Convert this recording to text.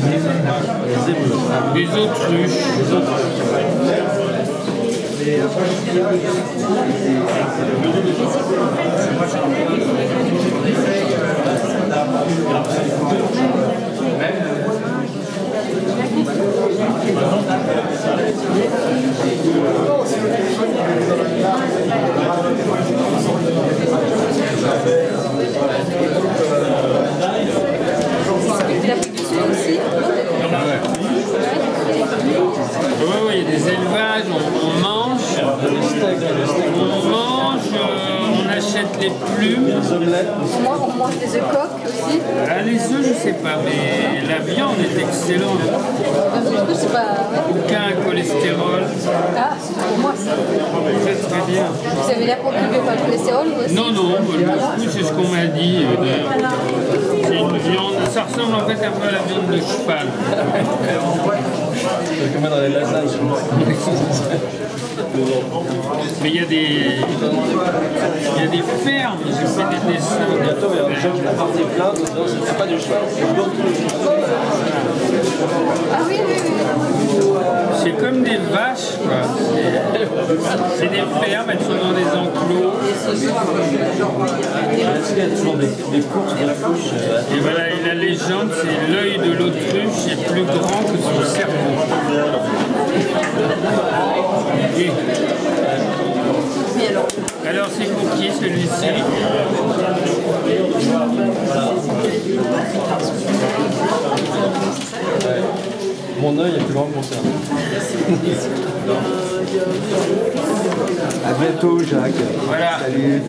Des autruches. Oui, il y a des élevages, on mange, on achète les plumes. On mange des œufs coques aussi. Ah, les œufs, je sais pas, mais la viande est excellente. C'est pas... Aucun cholestérol. Ah, c'est pour moi ça. Très très bien. Vous avez l'air préoccupé par le cholestérol ou aussi? Non, non, c'est ce qu'on m'a dit. C'est une viande, ça ressemble en fait un peu à la viande de cheval. Comme dans les lasagnes. Mais il y a des fermes, j'ai fait des dessins. Bientôt, il y a des gens qui vont porter plainte, c'est pas du cheval. Ah oui, oui, oui. C'est comme des vaches, quoi. C'est des fermes, elles sont dans des enclos. Est-ce qu'il y a toujours des courses de la couche? Et voilà, et la légende, c'est l'œil de l'autruche est plus grand que son cerveau. Et alors c'est pour qui celui-ci? Mon œil est plus grand que mon cerveau. À bientôt, Jacques. Voilà. Salut.